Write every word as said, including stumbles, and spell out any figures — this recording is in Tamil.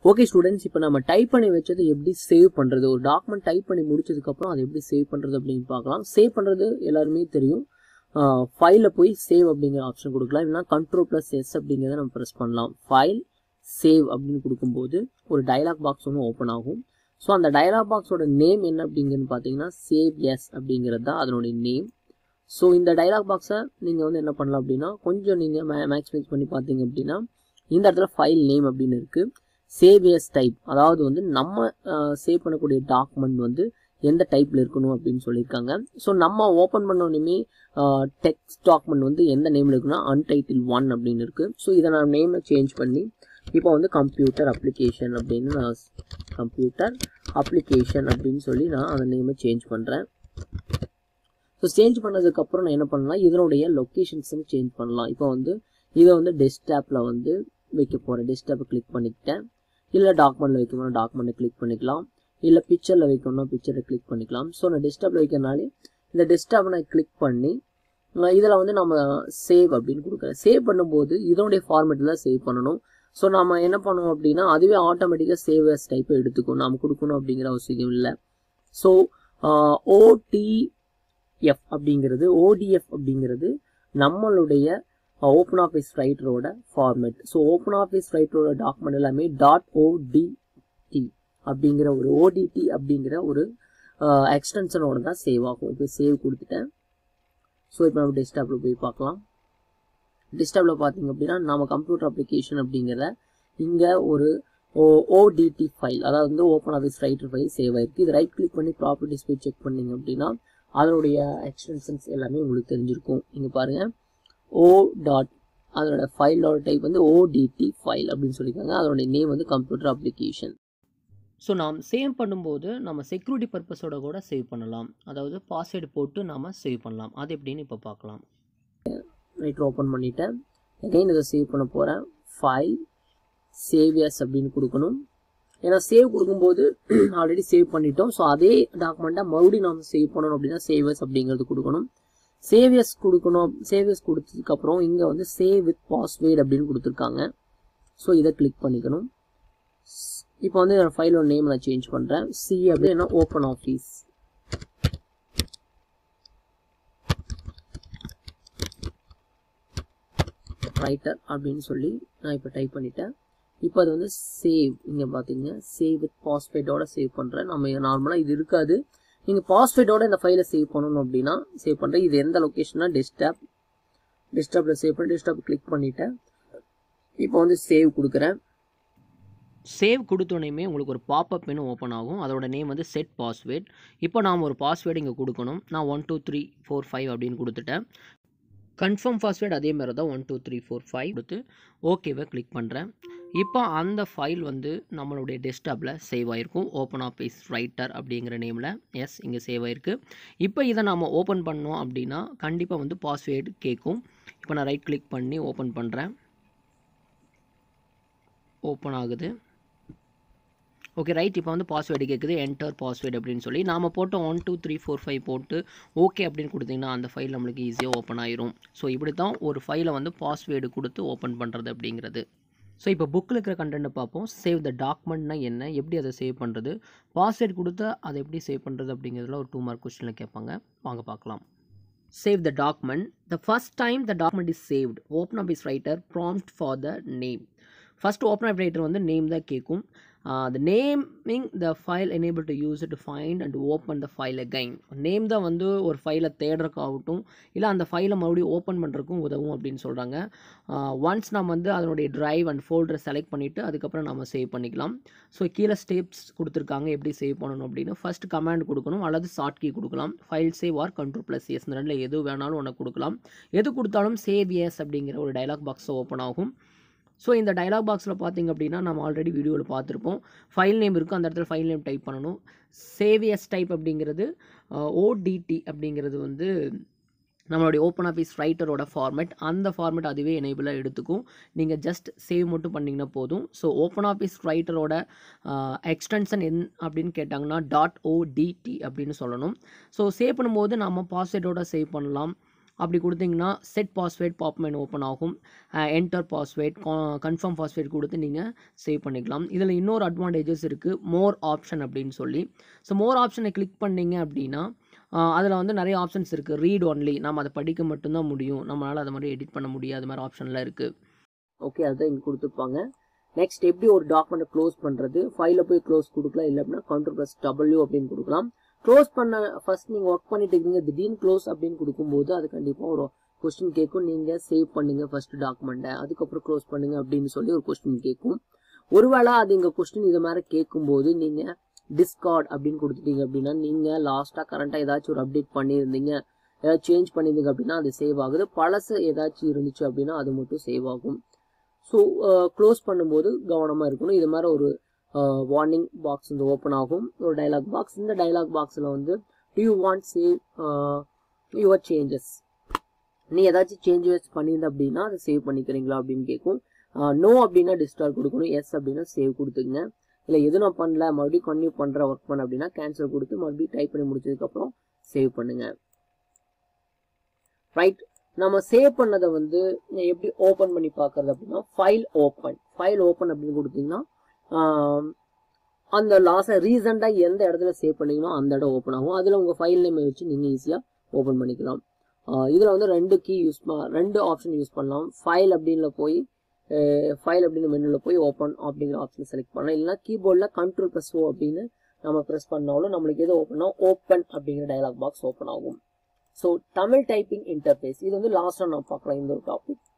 ஓகே ஸ்டூடெண்ட்ஸ், இப்போ நம்ம டைப் பண்ணி வச்சது எப்படி சேவ் பண்ணுறது, ஒரு டாக்குமெண்ட் டைப் பண்ணி முடிச்சதுக்கப்புறம் அதை எப்படி சேவ் பண்ணுறது அப்படின்னு பார்க்கலாம். சேவ் பண்ணுறது எல்லாருமே தெரியும். ஃபைலில் போய் சேவ் அப்படிங்கிற ஆப்ஷன் கொடுக்கலாம், இல்லைனா கண்ட்ரோல் ப்ளஸ் எஸ் அப்படிங்கிறத நம்ம ப்ரெஸ் பண்ணலாம். ஃபைல் சேவ் அப்படின்னு கொடுக்கும்போது ஒரு டயலாக் பாக்ஸ் ஒன்று ஓப்பன் ஆகும். ஸோ அந்த டயலாக் பாக்ஸோட நேம் என்ன அப்படிங்கிறது பார்த்தீங்கன்னா சேவ் எஸ் அப்படிங்கிறது தான் அதனுடைய நேம். ஸோ இந்த டயலாக் பாக்ஸை நீங்கள் வந்து என்ன பண்ணலாம் அப்படின்னா, கொஞ்சம் நீங்கள் மே மேக்ஸிமைஸ் பண்ணி பார்த்தீங்க அப்படின்னா இந்த இடத்துல ஃபைல் நேம் அப்படின்னு இருக்குது. சேவ் எஸ் டைப், அதாவது வந்து நம்ம சேவ் பண்ணக்கூடிய டாக்குமெண்ட் வந்து எந்த டைப்பில் இருக்கணும் அப்படின்னு சொல்லியிருக்காங்க. ஸோ நம்ம ஓப்பன் பண்ணோன்னுமே டெக்ஸ்ட் டாக்குமெண்ட் வந்து எந்த நேமில் இருக்குன்னா அன்டைட்டில் ஒன் அப்படின்னு இருக்குது. ஸோ இதை நான் நேமை சேஞ்ச் பண்ணி இப்போ வந்து கம்ப்யூட்டர் அப்ளிகேஷன் அப்படின்னு நான் கம்ப்யூட்டர் அப்ளிகேஷன் அப்படின்னு சொல்லி நான் அந்த நேமை சேஞ்ச் பண்ணுறேன். ஸோ சேஞ்ச் பண்ணதுக்கப்புறம் நான் என்ன பண்ணலாம், இதனுடைய லொக்கேஷன்ஸும் சேஞ்ச் பண்ணலாம். இப்போ வந்து இதை வந்து டெஸ்க்டாப்பில் வந்து வைக்க போகிறேன். டெஸ்க்டாப்பை கிளிக் பண்ணிக்கிட்டேன். இல்லை டாக்குமெண்ட்டில் வைக்கணும்னா டாக்குமெண்ட்டை கிளிக் பண்ணிக்கலாம், இல்லை பிக்சரில் வைக்கணும்னா பிக்சரை கிளிக் பண்ணிக்கலாம். ஸோ நான் டெஸ்க்டாப்பில் வைக்கிறனாலே இந்த டெஸ்க்டாப்பை நான் கிளிக் பண்ணி இதில் வந்து நம்ம சேவ் அப்படின்னு கொடுக்குறேன். சேவ் பண்ணும்போது இதனுடைய ஃபார்மேட்டில் தான் சேவ் பண்ணணும். ஸோ நம்ம என்ன பண்ணணும் அப்படின்னா அதுவே ஆட்டோமேட்டிக்காக சேவ் எஸ் டைப்பை எடுத்துக்கும், நம்ம கொடுக்கணும் அப்படிங்கிற அவசியம் இல்லை. ஸோ ஓடிஎஃப் அப்படிங்கிறது ஓடிஎஃப் அப்படிங்கிறது நம்மளுடைய ஓப்பன் ஆஃபீஸ் ரைட்டரோட ஃபார்மேட். ஸோ ஓப்பன் ஆஃபீஸ் ரைட்டரோட டாக்குமெண்ட் எல்லாமே டாட் ஓடிடி அப்படிங்கிற ஒரு ஓடிடி அப்படிங்கிற ஒரு எக்ஸ்டென்ஷனோட தான் சேவ் ஆகும். இப்போ சேவ் கொடுத்துட்டேன். ஸோ இப்போ நம்ம டெஸ்க்டாப்பில் போய் பார்க்கலாம். டெஸ்க்டாப்பில் பார்த்தீங்க அப்படின்னா நம்ம கம்ப்யூட்டர் அப்ளிகேஷன் அப்படிங்கிற இங்கே ஒரு ஓ ஓடிடி ஃபைல், அதாவது வந்து open office writer file save ஆகிருக்கு. இது ரைட் கிளிக் பண்ணி ப்ராப்பர்ட்டிஸ் போய் செக் பண்ணிங்க அப்படின்னா அதனுடைய எக்ஸ்டென்ஷன்ஸ் எல்லாமே உங்களுக்கு தெரிஞ்சிருக்கும். இங்கே பாருங்கள், ஓ டாட் அதோட ஃபைலோட டைப் வந்து ஓடிடி ஃபைல் அப்படின்னு சொல்லியிருக்காங்க. அதோடைய நேம் வந்து கம்ப்யூட்டர் அப்ளிகேஷன். ஸோ நாம் சேவ் பண்ணும்போது நம்ம செக்யூரிட்டி பர்பஸோட கூட சேவ் பண்ணலாம், அதாவது பாஸ்வேர்டு போட்டு நாம் சேவ் பண்ணலாம். அது எப்படின்னு இப்போ பார்க்கலாம். ரைட்டர் ஓப்பன் பண்ணிவிட்டேன். அகைன் இதை சேவ் பண்ண போகிறேன். ஃபைல் சேவ் எஸ் அப்படின்னு கொடுக்கணும். ஏன்னா சேவ் கொடுக்கும்போது ஆல்ரெடி சேவ் பண்ணிட்டோம். ஸோ அதே டாக்குமெண்ட்டை மறுபடியும் நாம் சேவ் பண்ணணும் அப்படின்னா சேவ் எஸ் அப்படிங்கிறது கொடுக்கணும். சேவ் எஸ் கொடுக்கணும். சேவ் எஸ் கொடுத்ததுக்கப்புறம் இங்கே வந்து சேவ் வித் பாஸ்வேர்டு அப்படின்னு கொடுத்துருக்காங்க. ஸோ இதை கிளிக் பண்ணிக்கணும். இப்போ வந்து என்னோட ஃபைலோட நேம் நான் சேஞ்ச் பண்ணுறேன். சி அப்படின்னா ஓப்பன் ஆஃபீஸ் ரைட்டர் அப்படின்னு சொல்லி நான் இப்போ டைப் பண்ணிட்டேன். இப்போ அது வந்து சேவ், இங்கே பார்த்தீங்க சேவ் வித் பாஸ்வேர்டோட சேவ் பண்ணுறேன். நம்ம நார்மலாக இது இருக்காது, நீங்கள் பாஸ்வேர்டோட இந்த ஃபைலை சேவ் பண்ணணும் அப்படின்னா சேவ் பண்ணுறேன். இது எந்த லொக்கேஷன்னா டெஸ்க்டாப், டெஸ்க்டாப்பில் சேவ் பண்ணி டெஸ்க்டாப் கிளிக் பண்ணிவிட்டேன். இப்போ வந்து சேவ் கொடுக்குறேன். சேவ் கொடுத்தோன்னே உங்களுக்கு ஒரு பாப்அப் மெனு ஓப்பன் ஆகும். அதோட நேம் வந்து செட் பாஸ்வேர்ட். இப்போ நாம் ஒரு பாஸ்வேர்டு இங்கே கொடுக்கணும். நான் one two three four five அப்படின்னு கொடுத்துட்டேன். கன்ஃபார்ம் பாஸ்வேர்டு அதே மாதிரி தான் one two three four five கொடுத்து ஓகேவை கிளிக் பண்ணுறேன். இப்போ அந்த ஃபைல் வந்து நம்மளுடைய டெஸ்க்டாப்பில் சேவ் ஆகிருக்கும். ஓப்பன் ஆஃபீஸ் ரைட்டர் அப்படிங்கிற நேமில் எஸ் இங்கே சேவ் ஆகிருக்கு. இப்போ இதை நம்ம ஓப்பன் பண்ணோம் அப்படின்னா கண்டிப்பாக வந்து பாஸ்வேர்டு கேட்கும். இப்போ நான் ரைட் கிளிக் பண்ணி ஓப்பன் பண்ணுறேன். ஓப்பன் ஆகுது. Okay right. இப்போ வந்து பாஸ்வேர்டு கேட்குது, என்டர் பாஸ்வேர்டு அப்படின்னு சொல்லி நாம் போட்டு one two three four five போட்டு ஓகே அப்படின்னு கொடுத்தீங்கன்னா அந்த ஃபைல் நம்மளுக்கு ஈஸியாக ஓப்பன் ஆயிரும். ஸோ இப்படி தான் ஒரு ஃபைலை வந்து பாஸ்வேர்டு கொடுத்து ஓப்பன் பண்ணுறது அப்படிங்கிறது. ஸோ இப்போ புக்கில் இருக்கிற கண்டென்ட்டை பார்ப்போம். சேவ் த டாக்குமெண்ட்னா என்ன, எப்படி அதை சேவ் பண்ணுறது, பாஸ்வேர்டு கொடுத்து அதை எப்படி சேவ் பண்ணுறது அப்படிங்கிறதுல ஒரு டூ மார்க் கொஸ்டினில் கேட்பாங்க. வாங்க பார்க்கலாம். Save the document. The first time the document is saved, open up his writer prompt for the name. First open up writer வந்து name தான் கேட்கும். The naming the file enable to use it to find and open the file again. Name தான் வந்து ஒரு ஃபைலை தேடுறதுக்காகட்டும் இல்லை அந்த ஃபைலை மறுபடியும் ஓப்பன் பண்ணுறதுக்கும் உதவும் அப்படின்னு சொல்கிறாங்க. ஒன்ஸ் நம்ம வந்து அதனுடைய ட்ரைவ் அண்ட் ஃபோல்டரை செலக்ட் பண்ணிவிட்டு அதுக்கப்புறம் நம்ம சேவ் பண்ணிக்கலாம். ஸோ கீழே ஸ்டெப்ஸ் கொடுத்துருக்காங்க எப்படி சேவ் பண்ணணும் அப்படின்னு. ஃபஸ்ட் கமாண்ட் கொடுக்கணும் அல்லது ஷார்ட் கீ கொடுக்கலாம். File save or control plus S இந்த ரெண்டில் எது வேணாலும் ஒன்று கொடுக்கலாம். எது கொடுத்தாலும் சேவ் எஸ் அப்படிங்கிற ஒரு டயலாக் பாக்ஸ் ஓப்பன் ஆகும். ஸோ இந்த டயலாக் பாக்ஸில் பார்த்திங்க அப்படின்னா நம்ம ஆல்ரெடி வீடியோவில் பார்த்துருப்போம். ஃபைல் நேம் இருக்கும், அந்த இடத்துல ஃபைல் நேம் டைப் பண்ணணும். சேவ் எஸ் டைப் அப்படிங்கிறது ஓடிடி அப்படிங்கிறது வந்து நம்மளுடைய ஓப்பன் ஆஃபீஸ் ரைட்டரோட ஃபார்மேட். அந்த ஃபார்மேட் அதுவே எனேபிளாக எடுத்துக்கும். நீங்கள் ஜஸ்ட் சேவ் மட்டும் பண்ணிங்கன்னா போதும். ஸோ ஓப்பன் ஆஃபீஸ் ரைட்டரோட எக்ஸ்டென்ஷன் என் அப்படின்னு கேட்டாங்கன்னா டாட் ஓடிடி அப்படின்னு சொல்லணும். ஸோ சேவ் பண்ணும்போது நம்ம பாஸ்வேர்டோட சேவ் பண்ணலாம், அப்படி கொடுத்தீங்கன்னா set password pop menu open ஆகும். என்டர் பாஸ்வேர்ட் கன்ஃபார்ம் பாஸ்வேர்ட் கொடுத்து நீங்கள் சேவ் பண்ணிக்கலாம். இதில் இன்னொரு அட்வான்டேஜஸ் இருக்குது, மோர் ஆப்ஷன் அப்படின்னு சொல்லி. ஸோ மோர் ஆப்ஷனை கிளிக் பண்ணிங்க அப்படின்னா அதில் வந்து நிறைய ஆப்ஷன்ஸ் இருக்குது. ரீட் ஒன்லி, நம்ம அதை படிக்க மட்டும்தான் முடியும், நம்மளால் அதை மாதிரி எடிட் பண்ண முடியாது, அது மாதிரி ஆப்ஷன்லாம் இருக்குது. ஓகே, அதுதான் இங்கே கொடுத்துருப்பாங்க. நெக்ஸ்ட் எப்படி ஒரு டாக்குமெண்ட்டை க்ளோஸ் பண்ணுறது, ஃபைலில் போய் க்ளோஸ் கொடுக்கலாம், இல்லை அப்படின்னா கண்ட்ரோல் ப்ளஸ் டபிள்யூ அப்படின்னு கொடுக்கலாம். க்ளோஸ் பண்ண ஃபர்ஸ்ட் நீங்கள் ஒர்க் பண்ணிட்டு இருக்கீங்க, திடீர்னு க்ளோஸ் அப்படின்னு கொடுக்கும்போது அது கண்டிப்பாக ஒரு கொஸ்டின் கேட்கும். நீங்கள் சேவ் பண்ணுங்கள் ஃபர்ஸ்ட் டாக்குமெண்ட்டை, அதுக்கப்புறம் க்ளோஸ் பண்ணுங்கள் அப்படின்னு சொல்லி ஒரு கொஸ்டின் கேட்கும். ஒருவேளை அது இங்கே கொஸ்டின் இது மாதிரி கேட்கும்போது நீங்கள் டிஸ்கார்ட் அப்படின்னு கொடுத்துட்டீங்க அப்படின்னா, நீங்கள் லாஸ்ட்டாக கரண்ட்டாக ஏதாச்சும் ஒரு அப்டேட் பண்ணியிருந்தீங்க, ஏதாச்சும் சேஞ்ச் பண்ணியிருந்தீங்க அப்படின்னா அது சேவ் ஆகுது. பழசு ஏதாச்சும் இருந்துச்சு அப்படின்னா அது மட்டும் சேவ் ஆகும். ஸோ க்ளோஸ் பண்ணும்போது கவனமாக இருக்கணும். இது மாதிரி ஒரு வார்னிங் பாக்ஸ் வந்து ஓப்பன் ஆகும், ஒரு டைலாக் பாக்ஸ். இந்த டைலாக் பாக்ஸில் வந்து do you want save your changes, நீ ஏதாச்சும் சேஞ்சஸ் பண்ணியிருந்த அப்படின்னா அதை சேவ் பண்ணிக்கிறீங்களா அப்படின்னு கேட்கும். நோ அப்படின்னா டிஸ்டார்ட் கொடுக்கணும், எஸ் அப்படின்னா சேவ் கொடுத்துங்க. இல்லை எது நான் பண்ணல மறுபடியும் கன்டினியூ பண்ணுற ஒர்க் பண்ண அப்படின்னா கேன்சல் கொடுத்து மறுபடியும் டைப் பண்ணி முடிச்சதுக்கப்புறம் சேவ் பண்ணுங்க. ரைட், நம்ம சேவ் பண்ணதை வந்து எப்படி ஓப்பன் பண்ணி பார்க்கறது அப்படின்னா, ஃபைல் ஓப்பன் ஃபைல் ஓப்பன் அப்படின்னு கொடுத்தீங்கன்னா அந்த லாஸை ரீசெண்டாக எந்த இடத்துல சேவ் பண்ணீங்களோ அந்த இடம் ஓப்பன் ஆகும். அதில் உங்கள் ஃபைல் நேம் வச்சு நீங்கள் ஈஸியாக ஓப்பன் பண்ணிக்கலாம். இதில் வந்து ரெண்டு கீ யூஸ் ரெண்டு ஆப்ஷன் யூஸ் பண்ணலாம். ஃபைல் அப்படின்னு போய் ஃபைல் அப்படின்னு மெனுவில் போய் ஓப்பன் அப்படிங்கிற ஆப்ஷன் செலக்ட் பண்ணலாம். இல்லைனா கீபோர்டில் கண்ட்ரோல் ப்ளஸ் ஓ அப்படின்னு நம்ம ப்ரெஸ் பண்ணாலும் நம்மளுக்கு எது ஓப்பன் ஆகும், ஓப்பன் அப்படிங்கிற டயலாக் பாக்ஸ் ஓப்பன் ஆகும். ஸோ தமிழ் டைப்பிங் இன்டர்ஃபேஸ் இது வந்து லாஸ்ட்டாக நம்ம பார்க்கலாம் இந்த ஒரு டாபிக்.